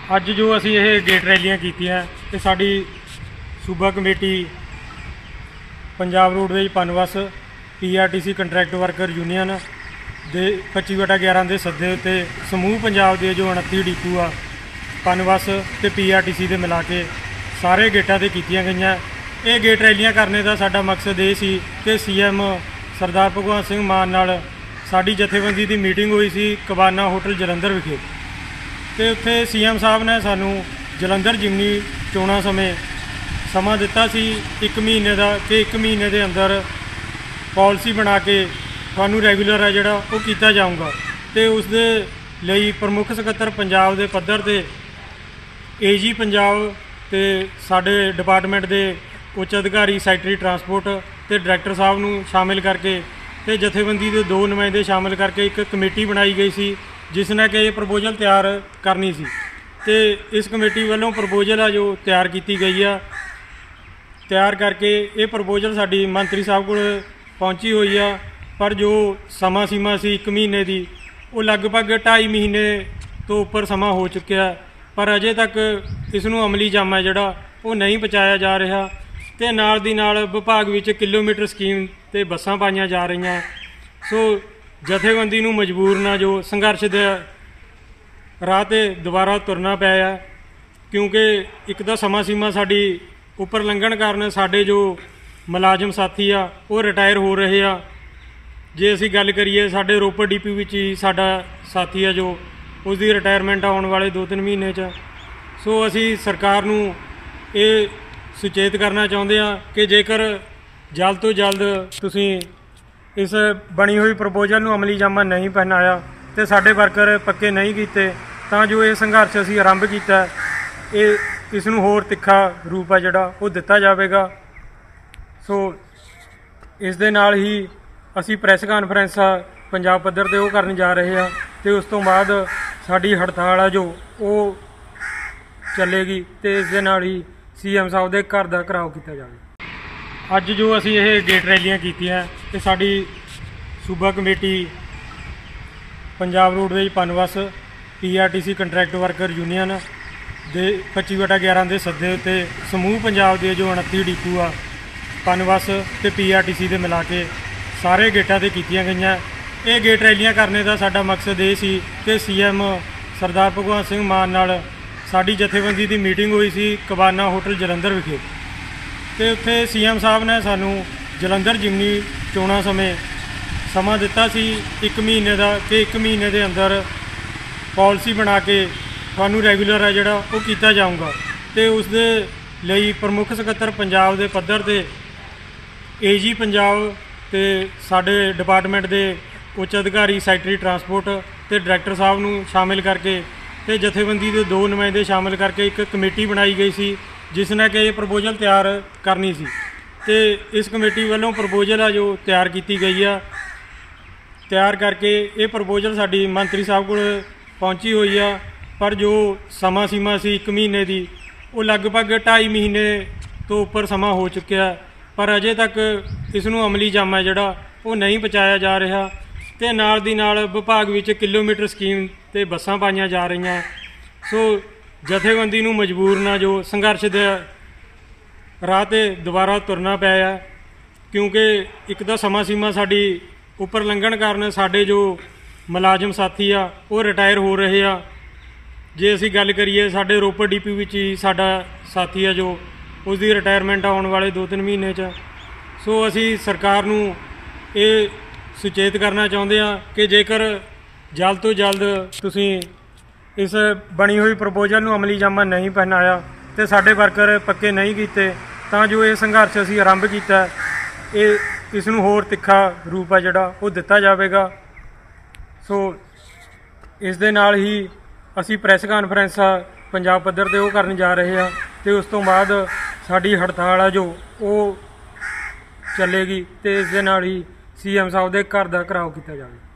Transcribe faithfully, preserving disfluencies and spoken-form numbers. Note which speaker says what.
Speaker 1: ਅੱਜ ਜੋ ਅਸੀਂ ਇਹ ਗੇਟ ਰੈਲੀਆਂ ਕੀਤੀਆਂ ਤੇ ਸਾਡੀ ਸੂਬਾ committee Punjab roadways Punbus P R T C contract worker union ਦੇ ਪੱਚੀ ਬਟਾ ਗਿਆਰਾਂ ਦੇ ਸੱਦੇ ਉੱਤੇ ਸਮੂਹ ਪੰਜਾਬ ਦੇ ਜੋ ਉਨੱਤੀ ਡੀਪੂ ਆ ਪਨਬੱਸ ਤੇ ਪੀ ਆਰ ਟੀ ਸੀ ਦੇ ਮਿਲਾ ਕੇ ਸਾਰੇ ਗੇਟਾਂ 'ਤੇ ਕੀਤੀਆਂ ਗਈਆਂ। ਇਹ ਗੇਟ ਰੈਲੀਆਂ ਕਰਨੇ ਦਾ ਸਾਡਾ ਮਕਸਦ ਇਹ ਸੀ ਕਿ ਸੀ ਐਮ ਸਰਦਾਰ ਭਗਵੰਤ ਸਿੰਘ ਮਾਨ ਨਾਲ ਸਾਡੀ ਜਥੇਬੰਦੀ ਦੀ ਮੀਟਿੰਗ ਹੋਈ ਸੀ ਕਬਾਨਾ ਹੋਟਲ ਜਲੰਧਰ ਵਿਖੇ, ਤੇ ਉੱਥੇ ਸੀ ਐਮ ਸਾਹਿਬ ਨੇ ਸਾਨੂੰ ਜਲੰਧਰ ਜਿਮਨੀ ਚੋਣਾਂ ਸਮੇਂ ਸਮਾਂ ਦਿੱਤਾ ਸੀ ਇੱਕ ਮਹੀਨੇ ਦਾ ਕਿ ਇੱਕ ਮਹੀਨੇ ਦੇ ਅੰਦਰ ਪਾਲਿਸੀ ਬਣਾ ਕੇ ਤੁਹਾਨੂੰ ਰੈਗੂਲਰ ਹੈ ਜਿਹੜਾ ਉਹ ਕੀਤਾ ਜਾਊਗਾ। ਤੇ ਉਸ ਦੇ ਲਈ ਪ੍ਰਮੁੱਖ ਸਕੱਤਰ ਪੰਜਾਬ ਦੇ ਪੱਧਰ 'ਤੇ ਏ ਜੀ ਪੰਜਾਬ ਤੇ ਸਾਡੇ ਡਿਪਾਰਟਮੈਂਟ ਦੇ ਉੱਚ ਅਧਿਕਾਰੀ ਸੈਕਟਰੀ ਟਰਾਂਸਪੋਰਟ ਤੇ ਡਾਇਰੈਕਟਰ ਸਾਹਿਬ ਨੂੰ ਸ਼ਾਮਿਲ ਕਰਕੇ ਤੇ ਜਥੇਬੰਦੀ ਦੇ ਦੋ ਨੁਮਾਇੰਦੇ ਸ਼ਾਮਿਲ ਕਰਕੇ ਇੱਕ ਕਮੇਟੀ ਬਣਾਈ ਗਈ ਸੀ ਜਿਸ ਨੇ ਕਿ ਇਹ ਪ੍ਰਪੋਜ਼ਲ ਤਿਆਰ ਕਰਨੀ ਸੀ। ਤੇ ਇਸ ਕਮੇਟੀ ਵੱਲੋਂ ਪ੍ਰਪੋਜ਼ਲ ਆ ਜੋ ਤਿਆਰ ਕੀਤੀ ਗਈ ਆ, ਤਿਆਰ ਕਰਕੇ ਇਹ ਪ੍ਰਪੋਜ਼ਲ ਸਾਡੀ ਮੰਤਰੀ ਸਾਹਿਬ ਕੋਲ ਪਹੁੰਚੀ ਹੋਈ ਆ। ਪਰ ਜੋ ਸਮਾਂ ਸੀਮਾ ਸੀ ਇੱਕ ਮਹੀਨੇ ਦੀ ਉਹ ਲਗਭਗ ਢਾਈ ਮਹੀਨੇ ਤੋਂ ਉੱਪਰ ਸਮਾਂ ਹੋ ਚੁੱਕਿਆ, ਪਰ ਅਜੇ ਤੱਕ ਇਸ ਨੂੰ ਅਮਲੀ ਜਾਮਾ ਜਿਹੜਾ ਉਹ ਨਹੀਂ ਪਹੁੰਚਾਇਆ ਜਾ ਰਿਹਾ। ਤੇ ਨਾਲ ਦੀ ਨਾਲ ਵਿਭਾਗ ਵਿੱਚ ਕਿਲੋਮੀਟਰ ਸਕੀਮ ਤੇ ਬੱਸਾਂ ਪਾਈਆਂ ਜਾ ਰਹੀਆਂ। ਸੋ ਜਥੇਬੰਦੀ ਨੂੰ ਮਜਬੂਰ ਨਾ ਜੋ ਸੰਘਰਸ਼ ਦੇ ਰਾਹ 'ਤੇ ਦੁਬਾਰਾ ਤੁਰਨਾ ਪਿਆ ਆ, ਕਿਉਂਕਿ ਇੱਕ ਤਾਂ ਸਮਾਂ ਸੀਮਾ ਸਾਡੀ ਉੱਪਰ ਲੰਘਣ ਕਾਰਨ ਸਾਡੇ ਜੋ ਮੁਲਾਜ਼ਮ ਸਾਥੀ ਆ ਉਹ ਰਿਟਾਇਰ ਹੋ ਰਹੇ ਆ। ਜੇ ਅਸੀਂ ਗੱਲ ਕਰੀਏ ਸਾਡੇ ਰੋਪੜ ਡੀ ਪੀ ਵਿੱਚ ਹੀ ਸਾਡਾ ਸਾਥੀ ਆ ਜੋ ਉਸ ਦੀ ਰਿਟਾਇਰਮੈਂਟ ਆਉਣ ਵਾਲੇ ਦੋ ਤਿੰਨ ਮਹੀਨੇ 'ਚ। ਸੋ ਅਸੀਂ ਸਰਕਾਰ ਨੂੰ ਇਹ ਸੁਚੇਤ ਕਰਨਾ ਚਾਹੁੰਦੇ ਹਾਂ ਕਿ ਜੇਕਰ ਜਲਦ ਤੋਂ ਜਲਦ ਤੁਸੀਂ ਇਸ ਬਣੀ ਹੋਈ ਪ੍ਰਪੋਜ਼ਲ ਨੂੰ ਅਮਲੀ ਜਾਮਾ ਨਹੀਂ ਪਹਿਨਾਇਆ ਤੇ ਸਾਡੇ ਵਰਕਰ ਪੱਕੇ ਨਹੀਂ ਕੀਤੇ ਤਾਂ ਜੋ ਇਹ ਸੰਘਰਸ਼ ਅਸੀਂ ਆਰੰਭ ਕੀਤਾ ਇਹ ਇਸ ਨੂੰ ਹੋਰ ਤਿੱਖਾ ਰੂਪ ਆ ਜਿਹੜਾ ਉਹ ਦਿੱਤਾ ਜਾਵੇਗਾ। ਸੋ ਇਸ ਦੇ ਨਾਲ ਹੀ ਅਸੀਂ ਪ੍ਰੈਸ ਕਾਨਫਰੰਸ ਪੰਜਾਬ ਪੱਧਰ 'ਤੇ ਉਹ ਕਰਨ ਜਾ ਰਹੇ ਹਾਂ ਤੇ ਉਸ ਤੋਂ ਬਾਅਦ ਸਾਡੀ ਹੜਤਾਲ ਆ ਜੋ ਉਹ ਚੱਲੇਗੀ ਤੇ ਇਸ ਦੇ ਨਾਲ ਹੀ ਸੀ ਐਮ ਸਾਹਿਬ ਦੇ ਘਰ ਦਾ ਘਿਰਾਓ ਕੀਤਾ ਜਾਵੇ। ਅੱਜ ਜੋ ਅਸੀਂ ਇਹ ਗੇਟ ਰੈਲੀਆਂ ਕੀਤੀਆਂ ਤੇ ਸਾਡੀ ਸੂਬਾ committee Punjab roadways Punbus P R T C contract worker union ਦੇ ਪੱਚੀ ਬਟਾ ਗਿਆਰਾਂ ਦੇ ਸੱਦੇ ਉੱਤੇ ਸਮੂਹ ਪੰਜਾਬ ਦੇ ਜੋ ਉਨੱਤੀ ਡੀਪੂ ਆ ਪਨਬੱਸ ਤੇ ਪੀ ਆਰ ਟੀ ਸੀ ਦੇ ਮਿਲਾ ਕੇ ਸਾਰੇ ਗੇਟਾਂ 'ਤੇ ਕੀਤੀਆਂ ਗਈਆਂ। ਇਹ ਗੇਟ ਰੈਲੀਆਂ ਕਰਨੇ ਦਾ ਸਾਡਾ ਮਕਸਦ ਇਹ ਸੀ ਕਿ ਸੀ ਐਮ ਸਰਦਾਰ ਭਗਵੰਤ ਸਿੰਘ ਮਾਨ ਨਾਲ ਸਾਡੀ ਜਥੇਬੰਦੀ ਦੀ ਮੀਟਿੰਗ ਹੋਈ ਸੀ ਕਬਾਨਾ ਹੋਟਲ ਜਲੰਧਰ ਵਿਖੇ, ਤੇ ਉੱਥੇ ਸੀ ਐਮ ਸਾਹਿਬ ਨੇ ਸਾਨੂੰ ਜਲੰਧਰ ਜਿਮਨੀ ਚੋਣਾਂ ਸਮੇਂ ਸਮਾਂ ਦਿੱਤਾ ਸੀ ਇੱਕ ਮਹੀਨੇ ਦਾ ਕਿ ਇੱਕ ਮਹੀਨੇ ਦੇ ਅੰਦਰ ਪਾਲਿਸੀ ਬਣਾ ਕੇ ਤੁਹਾਨੂੰ ਰੈਗੂਲਰ ਹੈ ਜਿਹੜਾ ਉਹ ਕੀਤਾ ਜਾਊਗਾ। ਤੇ ਉਸ ਦੇ ਲਈ ਪ੍ਰਮੁੱਖ ਸਕੱਤਰ ਪੰਜਾਬ ਦੇ ਪੱਧਰ 'ਤੇ ਏ ਜੀ ਪੰਜਾਬ ਤੇ ਸਾਡੇ ਡਿਪਾਰਟਮੈਂਟ ਦੇ ਉੱਚ ਅਧਿਕਾਰੀ ਸੈਕਟਰੀ ਟਰਾਂਸਪੋਰਟ ਤੇ ਡਾਇਰੈਕਟਰ ਸਾਹਿਬ ਨੂੰ ਸ਼ਾਮਿਲ ਕਰਕੇ ਤੇ ਜਥੇਬੰਦੀ ਦੇ ਦੋ ਨੁਮਾਇੰਦੇ ਸ਼ਾਮਿਲ ਕਰਕੇ ਇੱਕ ਕਮੇਟੀ ਬਣਾਈ ਗਈ ਸੀ ਜਿਸ ਨੇ ਕਿ ਇਹ ਪ੍ਰਪੋਜ਼ਲ ਤਿਆਰ ਕਰਨੀ ਸੀ। ਤੇ ਇਸ ਕਮੇਟੀ ਵੱਲੋਂ ਪ੍ਰਪੋਜ਼ਲ ਆ ਜੋ ਤਿਆਰ ਕੀਤੀ ਗਈ ਆ, ਤਿਆਰ ਕਰਕੇ ਇਹ ਪ੍ਰਪੋਜ਼ਲ ਸਾਡੀ ਮੰਤਰੀ ਸਾਹਿਬ ਕੋਲ ਪਹੁੰਚੀ ਹੋਈ ਆ। ਪਰ ਜੋ ਸਮਾਂ ਸੀਮਾ ਸੀ ਇੱਕ ਮਹੀਨੇ ਦੀ ਉਹ ਲਗਭਗ ਢਾਈ ਮਹੀਨੇ ਤੋਂ ਉੱਪਰ ਸਮਾਂ ਹੋ ਚੁੱਕਿਆ, ਪਰ ਅਜੇ ਤੱਕ ਇਸ ਨੂੰ ਅਮਲੀ ਜਾਮਾ ਜਿਹੜਾ ਉਹ ਨਹੀਂ ਪਹੁੰਚਾਇਆ ਜਾ ਰਿਹਾ। ਤੇ ਨਾਲ ਦੀ ਨਾਲ ਵਿਭਾਗ ਵਿੱਚ ਕਿਲੋਮੀਟਰ ਸਕੀਮ ਤੇ ਬੱਸਾਂ ਪਾਈਆਂ ਜਾ ਰਹੀਆਂ। ਸੋ ਜਥੇਬੰਦੀ ਨੂੰ ਮਜਬੂਰ ਨਾ ਜੋ ਸੰਘਰਸ਼ ਦੇ ਰਾਹ 'ਤੇ ਦੁਬਾਰਾ ਤੁਰਨਾ ਪਿਆ ਆ, ਕਿਉਂਕਿ ਇੱਕ ਤਾਂ ਸਮਾਂ ਸੀਮਾ ਸਾਡੀ ਉੱਪਰ ਲੰਘਣ ਕਾਰਨ ਸਾਡੇ ਜੋ ਮੁਲਾਜ਼ਮ ਸਾਥੀ ਆ ਉਹ ਰਿਟਾਇਰ ਹੋ ਰਹੇ ਆ। ਜੇ ਅਸੀਂ ਗੱਲ ਕਰੀਏ ਸਾਡੇ ਰੋਪੜ ਡੀ ਪੀ ਵਿੱਚ ਹੀ ਸਾਡਾ ਸਾਥੀ ਆ ਜੋ ਉਸ ਦੀ ਰਿਟਾਇਰਮੈਂਟ ਆਉਣ ਵਾਲੇ ਦੋ ਤਿੰਨ ਮਹੀਨੇ 'ਚ। ਸੋ ਅਸੀਂ ਸਰਕਾਰ ਨੂੰ ਇਹ ਸੁਚੇਤ ਕਰਨਾ ਚਾਹੁੰਦੇ ਹਾਂ ਕਿ ਜੇਕਰ ਜਲਦ ਤੋਂ ਜਲਦ ਤੁਸੀਂ ਇਸ ਬਣੀ ਹੋਈ ਪ੍ਰਪੋਜ਼ਲ ਨੂੰ ਅਮਲੀ ਜਾਮਾ ਨਹੀਂ ਪਹਿਨਾਇਆ ਤੇ ਸਾਡੇ ਵਰਕਰ ਪੱਕੇ ਨਹੀਂ ਕੀਤੇ ਤਾਂ ਜੋ ਇਹ ਸੰਘਰਸ਼ ਅਸੀਂ ਆਰੰਭ ਕੀਤਾ ਇਹ ਇਸ ਨੂੰ ਹੋਰ ਤਿੱਖਾ ਰੂਪ ਆ ਜਿਹੜਾ ਉਹ ਦਿੱਤਾ ਜਾਵੇਗਾ। ਸੋ ਇਸ ਦੇ ਨਾਲ ਹੀ ਅਸੀਂ ਪ੍ਰੈਸ ਕਾਨਫਰੰਸ ਪੰਜਾਬ ਪੱਧਰ 'ਤੇ ਉਹ ਕਰਨ ਜਾ ਰਹੇ ਹਾਂ ਤੇ ਉਸ ਤੋਂ ਬਾਅਦ ਸਾਡੀ ਹੜਤਾਲ ਆ ਜੋ ਉਹ ਚੱਲੇਗੀ ਤੇ ਇਸ ਦੇ ਨਾਲ ਹੀ ਸੀ ਐਮ ਸਾਹਿਬ ਦੇ ਘਰ ਦਾ ਘਿਰਾਓ ਕੀਤਾ ਜਾਵੇ।